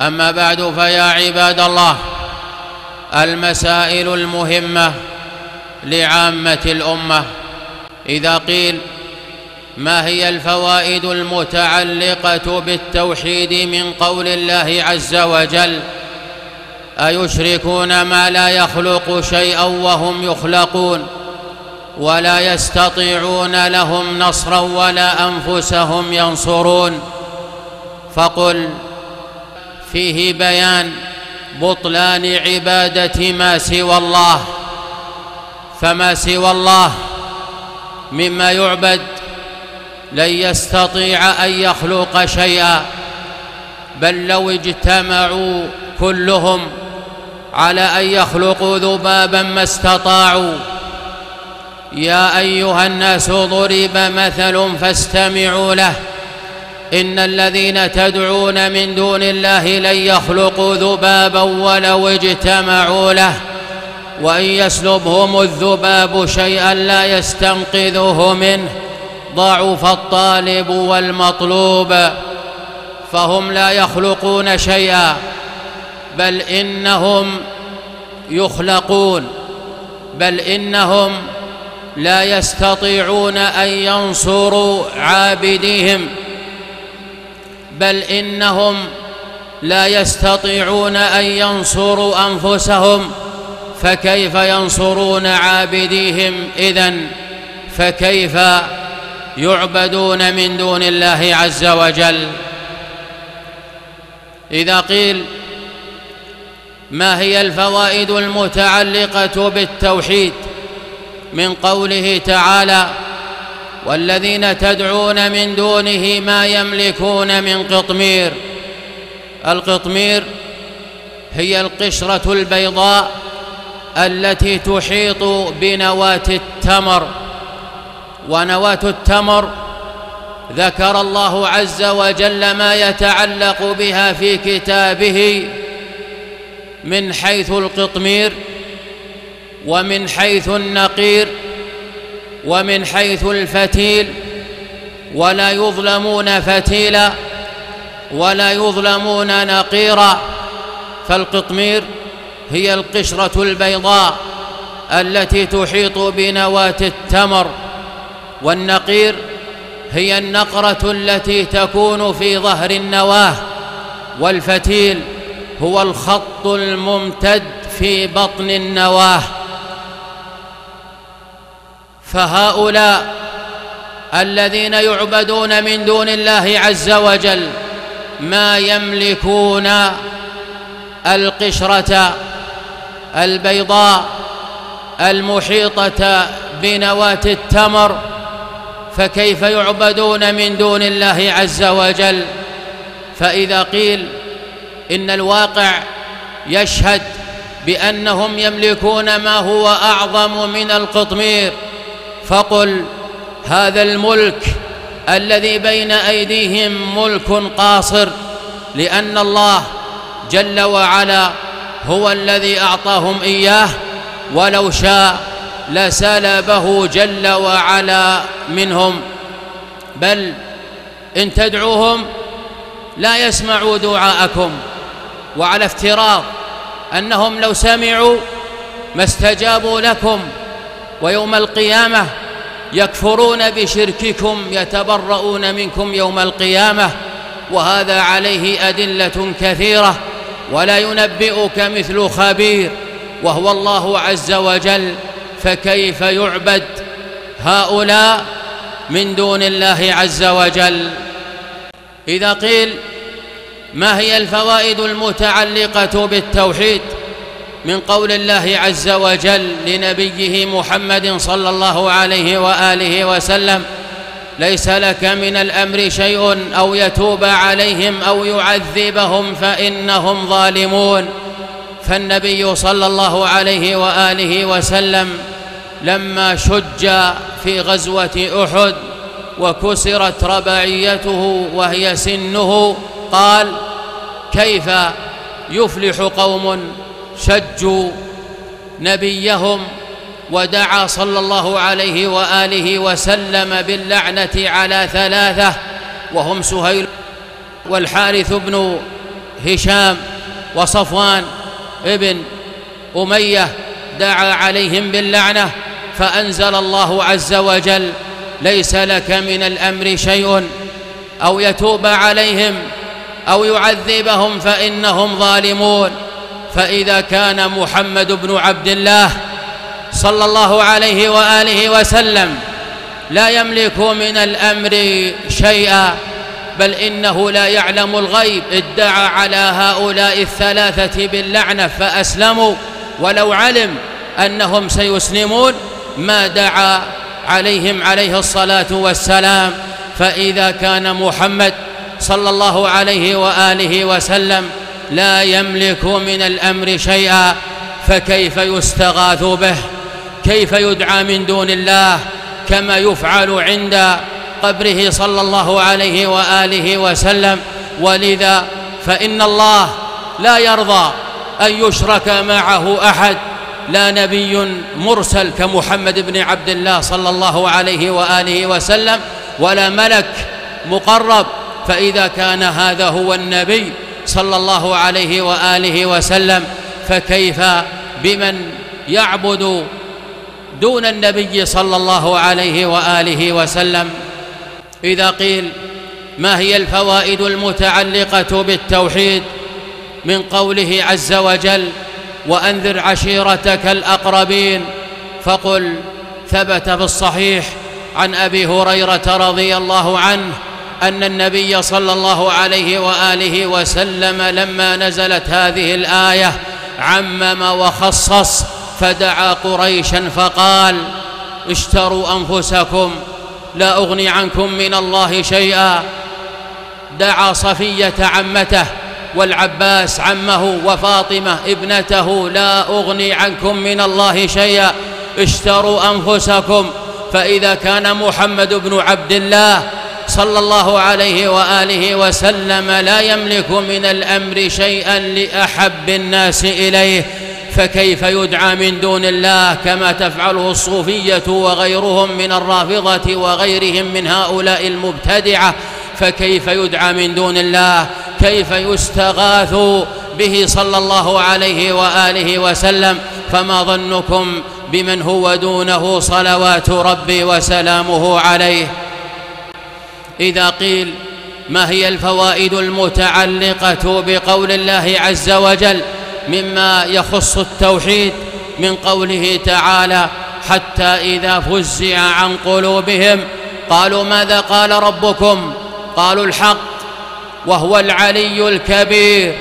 أما بعد، فيا عباد الله، المسائل المهمة لعامة الأمة. إذا قيل ما هي الفوائد المتعلقة بالتوحيد من قول الله عز وجل: أيشركون ما لا يخلق شيئا وهم يخلقون ولا يستطيعون لهم نصرا ولا أنفسهم ينصرون؟ فقل فيه بيان بطلان عبادة ما سوى الله، فما سوى الله مما يعبد لن يستطيع أن يخلق شيئا، بل لو اجتمعوا كلهم على أن يخلقوا ذبابا ما استطاعوا. يا أيها الناس ضرب مثل فاستمعوا له، إن الذين تدعون من دون الله لن يخلقوا ذبابا ولو اجتمعوا له، وإن يسلبهم الذباب شيئا لا يستنقذوه منه، ضعف الطالب والمطلوب. فهم لا يخلقون شيئا، بل إنهم يخلقون، بل إنهم لا يستطيعون أن ينصروا عابديهم، بل إنهم لا يستطيعون أن ينصروا أنفسهم، فكيف ينصرون عابديهم إذن؟ فكيف يعبدون من دون الله عز وجل؟ إذا قيل ما هي الفوائد المتعلقة بالتوحيد من قوله تعالى: والذين تدعون من دونه ما يملكون من قطمير. القطمير هي القشرة البيضاء التي تحيط بنواة التمر، ونواة التمر ذكر الله عز وجل ما يتعلق بها في كتابه من حيث القطمير، ومن حيث النقير، ومن حيث الفتيل، ولا يظلمون فتيلا ولا يظلمون نقيرا. فالقطمير هي القشرة البيضاء التي تحيط بنواة التمر، والنقير هي النقرة التي تكون في ظهر النواة، والفتيل هو الخط الممتد في بطن النواة. فهؤلاء الذين يعبدون من دون الله عز وجل ما يملكون القشرة البيضاء المحيطة بنواة التمر، فكيف يعبدون من دون الله عز وجل؟ فإذا قيل إن الواقع يشهد بأنهم يملكون ما هو أعظم من القطمير، فقل هذا الملك الذي بين أيديهم ملك قاصر، لأن الله جل وعلا هو الذي أعطاهم إياه، ولو شاء لسلبه جل وعلا منهم. بل إن تدعوهم لا يسمعوا دعاءكم، وعلى افتراض أنهم لو سمعوا ما استجابوا لكم، ويوم القيامة يكفرون بشرككم، يتبرؤون منكم يوم القيامة، وهذا عليه أدلة كثيرة، ولا ينبئك مثل خبير، وهو الله عز وجل. فكيف يعبد هؤلاء من دون الله عز وجل؟ إذا قيل ما هي الفوائد المتعلقة بالتوحيد من قول الله عز وجل لنبيه محمد صلى الله عليه وآله وسلم: ليس لك من الأمر شيء أو يتوب عليهم أو يعذبهم فإنهم ظالمون. فالنبي صلى الله عليه وآله وسلم لما شج في غزوة أحد وكسرت رباعيته وهي سنه، قال: كيف يفلح قوم شجوا نبيهم ودعا صلى الله عليه وآله وسلم باللعنة على ثلاثة، وهم سهيل والحارث بن هشام وصفوان ابن أمية دعا عليهم باللعنة، فأنزل الله عز وجل: ليس لك من الأمر شيء، أو يتوب عليهم أو يعذبهم فإنهم ظالمون. فإذا كان محمد بن عبد الله صلى الله عليه وآله وسلم لا يملك من الأمر شيئا، بل إنه لا يعلم الغيب، ادعى على هؤلاء الثلاثة باللعنة فأسلموا، ولو علم أنهم سيسلمون ما دعا عليهم عليه الصلاة والسلام. فإذا كان محمد صلى الله عليه وآله وسلم لا يملك من الأمر شيئا، فكيف يستغاث به؟ كيف يدعى من دون الله كما يفعل عند قبره صلى الله عليه وآله وسلم؟ ولذا فإن الله لا يرضى أن يشرك معه أحد، لا نبي مرسل كمحمد بن عبد الله صلى الله عليه وآله وسلم، ولا ملك مقرب. فإذا كان هذا هو النبي صلى الله عليه وآله وسلم، فكيف بمن يعبد دون النبي صلى الله عليه وآله وسلم؟ إذا قيل: ما هي الفوائد المتعلقة بالتوحيد من قوله عز وجل: وأنذر عشيرتك الأقربين؟ فقل: ثبت في الصحيح عن أبي هريرة رضي الله عنه أن النبي صلى الله عليه وآله وسلم لما نزلت هذه الآية عمم وخصص، فدعا قريشا فقال: اشتروا أنفسكم لا أغني عنكم من الله شيئا. دعا صفية عمته والعباس عمه وفاطمة ابنته: لا أغني عنكم من الله شيئا، اشتروا أنفسكم. فإذا كان محمد بن عبد الله صلى الله عليه وآله وسلم لا يملك من الأمر شيئا لأحب الناس إليه، فكيف يدعى من دون الله كما تفعله الصوفية وغيرهم من الرافضة وغيرهم من هؤلاء المبتدعة؟ فكيف يدعى من دون الله؟ كيف يستغاث به صلى الله عليه وآله وسلم؟ فما ظنكم بمن هو دونه صلوات ربي وسلامه عليه؟ إذا قيل: ما هي الفوائد المتعلقة بقول الله عز وجل مما يخص التوحيد من قوله تعالى: حتى إذا فزع عن قلوبهم قالوا ماذا قال ربكم؟ قالوا الحق وهو العلي الكبير.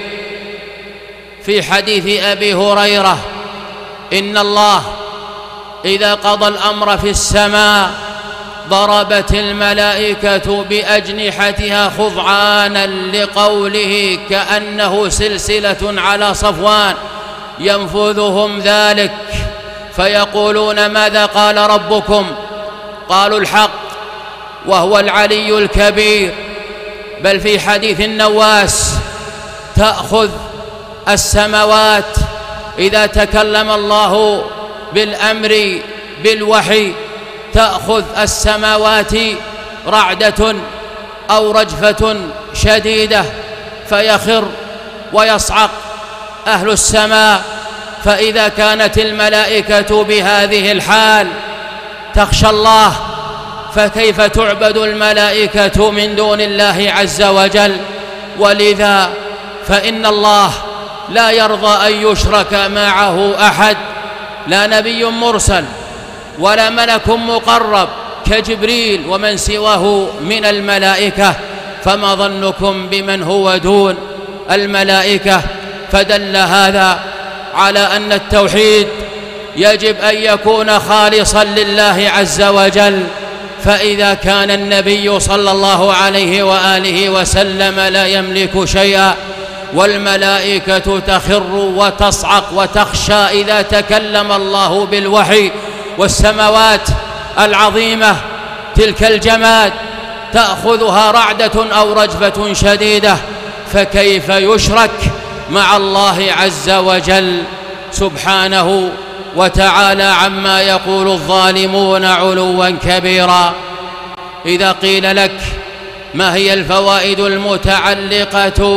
في حديث أبي هريرة: إن الله إذا قضى الأمر في السماء ضربت الملائكة بأجنحتها خضعانا لقوله كأنه سلسلة على صفوان ينفذهم ذلك، فيقولون ماذا قال ربكم؟ قالوا الحق وهو العلي الكبير. بل في حديث النواس: تأخذ السماوات إذا تكلم الله بالأمر بالوحي، تأخذ السماوات رعدة أو رجفة شديدة فيخر ويصعق أهل السماء. فإذا كانت الملائكة بهذه الحال تخشى الله، فكيف تعبد الملائكة من دون الله عز وجل؟ ولذا فإن الله لا يرضى أن يشرك معه أحد، لا نبي مرسل ولا ملك مقرب كجبريل ومن سواه من الملائكة، فما ظنكم بمن هو دون الملائكة؟ فدل هذا على أن التوحيد يجب أن يكون خالصا لله عز وجل. فإذا كان النبي صلى الله عليه وآله وسلم لا يملك شيئا، والملائكة تخر وتصعق وتخشى إذا تكلم الله بالوحي، والسماوات العظيمة تلك الجماد تأخذها رعدة أو رجفة شديدة، فكيف يشرك مع الله عز وجل سبحانه وتعالى عما يقول الظالمون علوا كبيرا؟ إذا قيل لك: ما هي الفوائد المتعلقة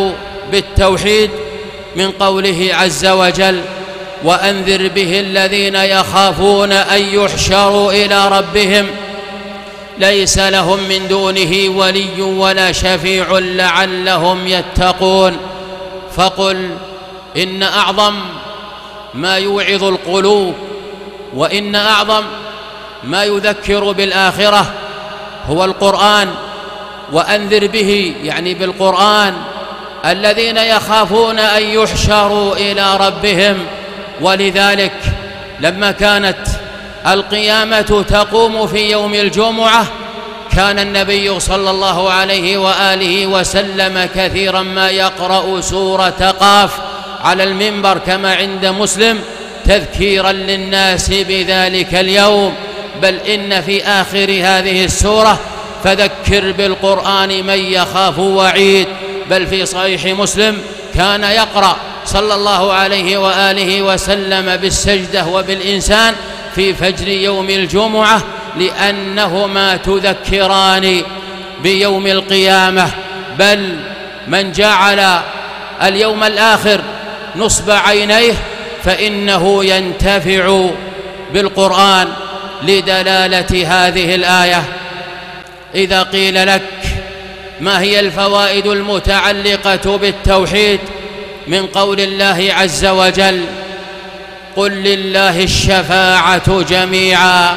بالتوحيد من قوله عز وجل: وأنذر به الذين يخافون أن يحشروا إلى ربهم ليس لهم من دونه ولي ولا شفيع لعلهم يتقون. فقل إن أعظم ما يوعظ القلوب وإن أعظم ما يذكر بالآخرة هو القرآن. وأنذر به يعني بالقرآن الذين يخافون أن يحشروا إلى ربهم. ولذلك لما كانت القيامة تقوم في يوم الجمعة كان النبي صلى الله عليه وآله وسلم كثيرا ما يقرأ سورة قاف على المنبر كما عند مسلم تذكيرا للناس بذلك اليوم. بل إن في آخر هذه السورة: فذكر بالقرآن من يخاف وعيد. بل في صحيح مسلم كان يقرأ صلى الله عليه وآله وسلم بالسجدة وبالإنسان في فجر يوم الجمعة لأنهما تذكران بيوم القيامة. بل من جعل اليوم الآخر نصب عينيه فإنه ينتفع بالقرآن لدلالة هذه الآية. إذا قيل لك ما هي الفوائد المتعلقة بالتوحيد من قول الله عز وجل: قل لله الشفاعة جميعا.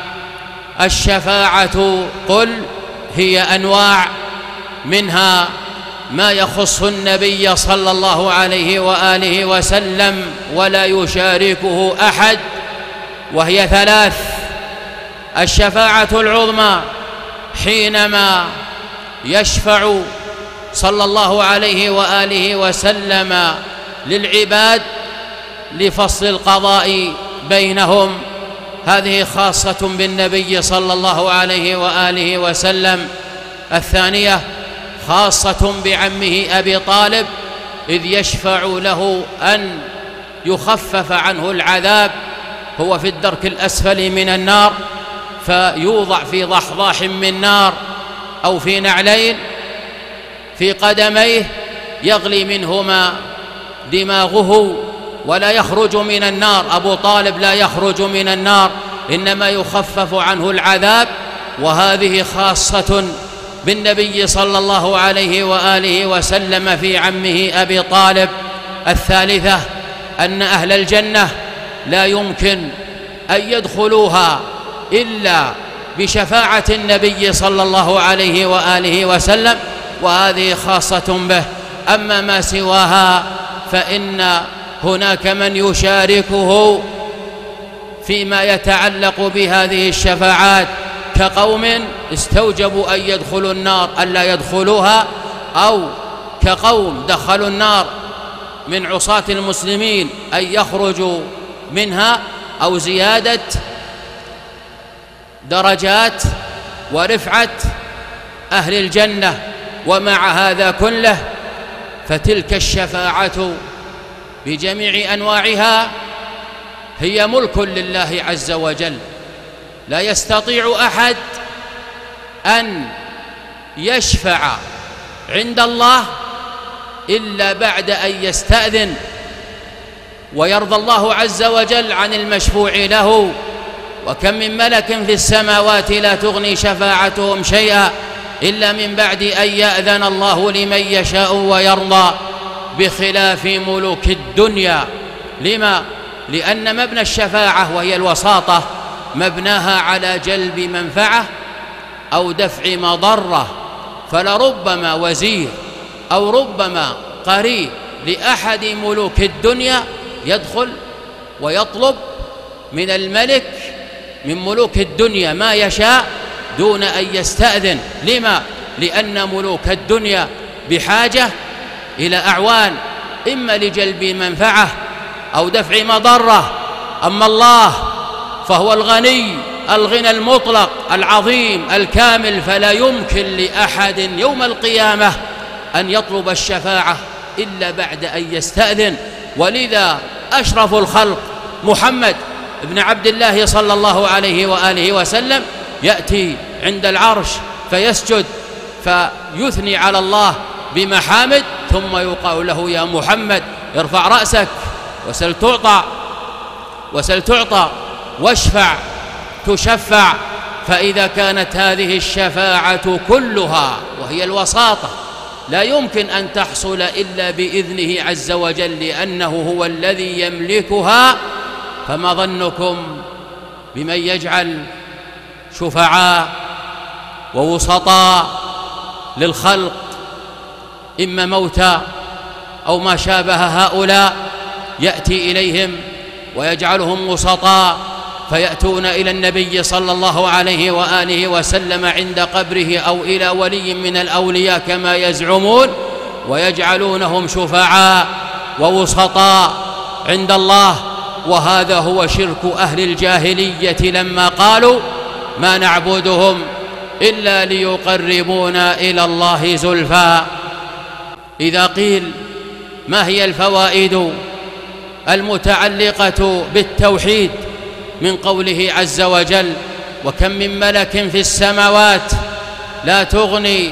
الشفاعة قل هي أنواع، منها ما يخص النبي صلى الله عليه وآله وسلم ولا يشاركه أحد، وهي ثلاث: الشفاعة العظمى حينما يشفع صلى الله عليه وآله وسلم للعباد لفصل القضاء بينهم، هذه خاصة بالنبي صلى الله عليه وآله وسلم. الثانية خاصة بعمه أبي طالب إذ يشفع له أن يخفف عنه العذاب، هو في الدرك الأسفل من النار فيوضع في ضحضاح من نار أو في نعلين في قدميه يغلي منهما دماغه ولا يخرج من النار. أبو طالب لا يخرج من النار إنما يخفف عنه العذاب، وهذه خاصة بالنبي صلى الله عليه وآله وسلم في عمه أبي طالب. الثالثة أن أهل الجنة لا يمكن أن يدخلوها إلا بشفاعة النبي صلى الله عليه وآله وسلم، وهذه خاصة به. أما ما سواها فإن هناك من يشاركه فيما يتعلق بهذه الشفاعات كقوم استوجبوا أن يدخلوا النار ألا يدخلوها، أو كقوم دخلوا النار من عصاة المسلمين أن يخرجوا منها، أو زيادة درجات ورفعة أهل الجنة. ومع هذا كله فتلك الشفاعة بجميع أنواعها هي ملك لله عز وجل، لا يستطيع أحد أن يشفع عند الله إلا بعد أن يستأذن ويرضى الله عز وجل عن المشفوع له. وكم من ملك في السماوات لا تغني شفاعتهم شيئا إلا من بعد أن يأذن الله لمن يشاء ويرضى، بخلاف ملوك الدنيا. لما؟ لأن مبنى الشفاعة وهي الوساطة مبناها على جلب منفعة أو دفع مضرة، فلربما وزير أو ربما قريب لأحد ملوك الدنيا يدخل ويطلب من الملك من ملوك الدنيا ما يشاء دون أن يستأذن. لما؟ لأن ملوك الدنيا بحاجة إلى أعوان إما لجلب منفعة أو دفع مضرة. أما الله فهو الغني الغنى المطلق العظيم الكامل، فلا يمكن لأحد يوم القيامة أن يطلب الشفاعة إلا بعد أن يستأذن. ولذا أشرف الخلق محمد بن عبد الله صلى الله عليه وآله وسلم يأتي عند العرش فيسجد فيثني على الله بمحامد ثم يقال له يا محمد ارفع رأسك وسل تعطى واشفع تشفع. فإذا كانت هذه الشفاعة كلها وهي الوساطة لا يمكن أن تحصل إلا بإذنه عز وجل لأنه هو الذي يملكها، فما ظنكم بمن يجعل شفعاء ووسطاء للخلق إما موتى أو ما شابه هؤلاء، يأتي إليهم ويجعلهم وسطاء فيأتون إلى النبي صلى الله عليه وآله وسلم عند قبره أو إلى ولي من الأولياء كما يزعمون، ويجعلونهم شفعاء ووسطاء عند الله. وهذا هو شرك أهل الجاهلية لما قالوا ما نعبدهم إلا ليقربونا إلى الله زلفى. إذا قيل ما هي الفوائد المتعلقة بالتوحيد من قوله عز وجل وكم من ملك في السماوات لا تغني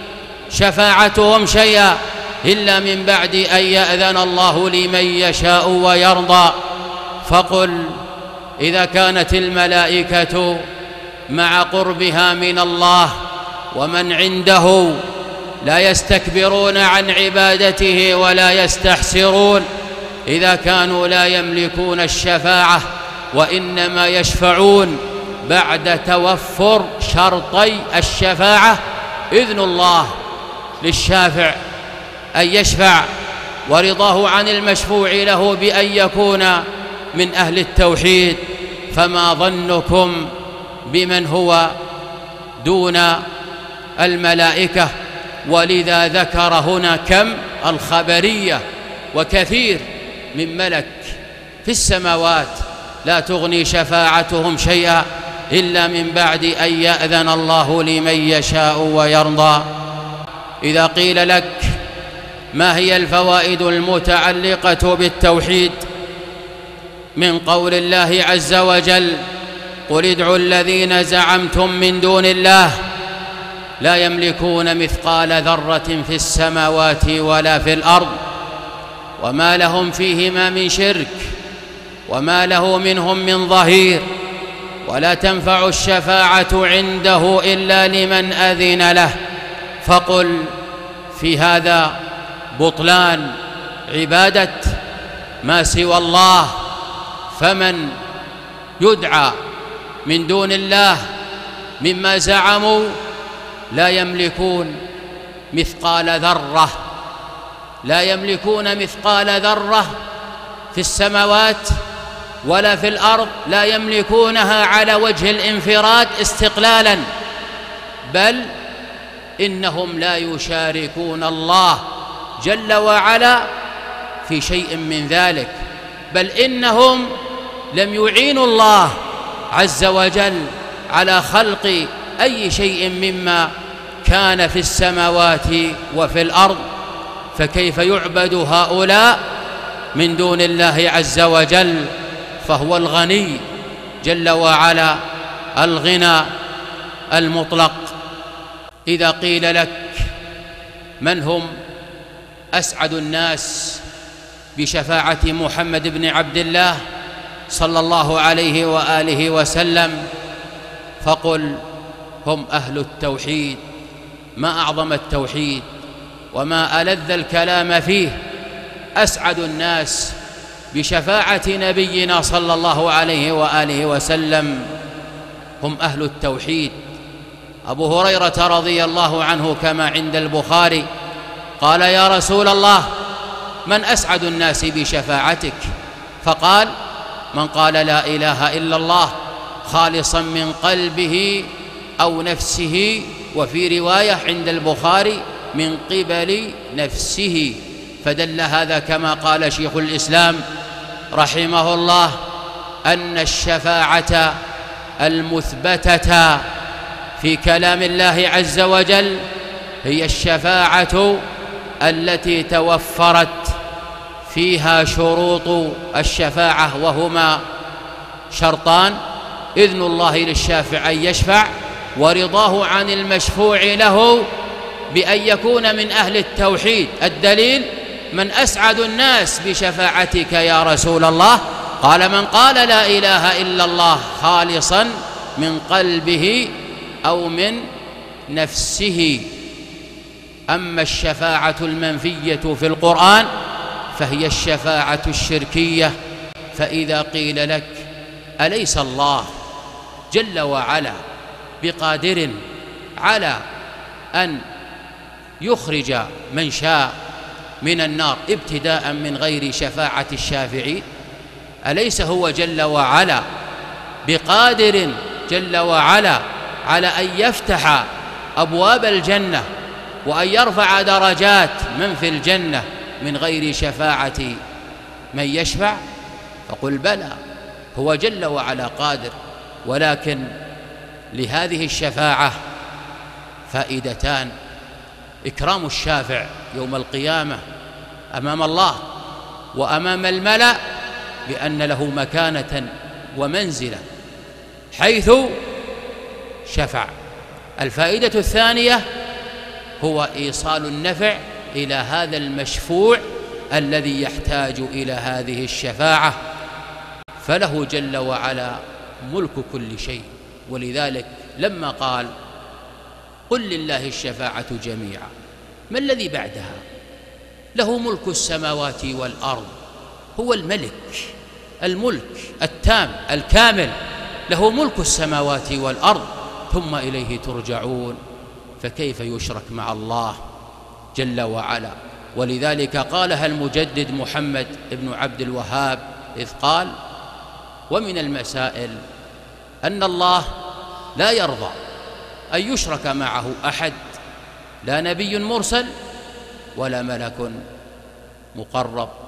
شفاعتهم شيئا إلا من بعد أن يأذن الله لمن يشاء ويرضى. فقل إذا كانت الملائكة مع قربها من الله ومن عنده لا يستكبرون عن عبادته ولا يستحسرون، إذا كانوا لا يملكون الشفاعة وإنما يشفعون بعد توفر شرطي الشفاعة إذن الله للشافع أن يشفع ورضاه عن المشفوع له بأن يكون من أهل التوحيد، فما ظنكم بمن هو دون الملائكة؟ ولذا ذكر هنا كم الخبرية، وكثير من ملك في السماوات لا تغني شفاعتهم شيئا إلا من بعد أن يأذن الله لمن يشاء ويرضى. إذا قيل لك ما هي الفوائد المتعلقة بالتوحيد من قول الله عز وجل قل ادعوا الذين زعمتم من دون الله لا يملكون مثقال ذرة في السماوات ولا في الأرض وما لهم فيهما من شرك وما له منهم من ظهير ولا تنفع الشفاعة عنده إلا لمن أذن له. فقل في هذا بطلان عبادة ما سوى الله، فمن يدعى من دون الله مما زعموا لا يملكون مثقال ذرة، لا يملكون مثقال ذرة في السماوات ولا في الأرض، لا يملكونها على وجه الانفراد استقلالا، بل إنهم لا يشاركون الله جل وعلا في شيء من ذلك، بل إنهم لم يعينوا الله عز وجل على خلق أي شيء مما كان في السماوات وفي الأرض، فكيف يعبد هؤلاء من دون الله عز وجل؟ فهو الغني جل وعلا الغنى المطلق. إذا قيل لك من هم أسعد الناس بشفاعة محمد بن عبد الله صلى الله عليه وآله وسلم، فقل هم أهل التوحيد. ما أعظم التوحيد وما ألذ الكلام فيه. أسعد الناس بشفاعة نبينا صلى الله عليه وآله وسلم هم أهل التوحيد. أبو هريرة رضي الله عنه كما عند البخاري قال يا رسول الله من أسعد الناس بشفاعتك؟ فقال من قال لا إله إلا الله خالصا من قلبه أو نفسه، وفي رواية عند البخاري من قبل نفسه. فدل هذا كما قال شيخ الإسلام رحمه الله أن الشفاعة المثبتة في كلام الله عز وجل هي الشفاعة التي توفرت فيها شروط الشفاعة، وهما شرطان: إذن الله للشافع أن يشفع، ورضاه عن المشفوع له بأن يكون من أهل التوحيد. الدليل: من أسعد الناس بشفاعتك يا رسول الله؟ قال: من قال لا إله إلا الله خالصا من قلبه أو من نفسه. أما الشفاعة المنفية في القرآن فهي الشفاعة الشركية. فإذا قيل لك: أليس الله جل وعلا بقادر على أن يخرج من شاء من النار ابتداء من غير شفاعة الشافعين؟ أليس هو جل وعلا بقادر جل وعلا على أن يفتح أبواب الجنة وأن يرفع درجات من في الجنة من غير شفاعة من يشفع؟ فقل: بلى، هو جل وعلا قادر، ولكن لهذه الشفاعة فائدتان: إكرام الشافع يوم القيامة أمام الله وأمام الملأ بأن له مكانة ومنزلة حيث شفع. الفائدة الثانية هو إيصال النفع إلى هذا المشفوع الذي يحتاج إلى هذه الشفاعة، فله جل وعلا ملك كل شيء. ولذلك لما قال: قل لله الشفاعة جميعا، ما الذي بعدها؟ له ملك السماوات والأرض، هو الملك، الملك التام الكامل، له ملك السماوات والأرض، ثم إليه ترجعون. فكيف يشرك مع الله جل وعلا؟ ولذلك قالها المجدد محمد بن عبد الوهاب إذ قال: ومن المسائل أن الله لا يرضى أن يشرك معه أحد، لا نبي مرسل ولا ملك مقرب.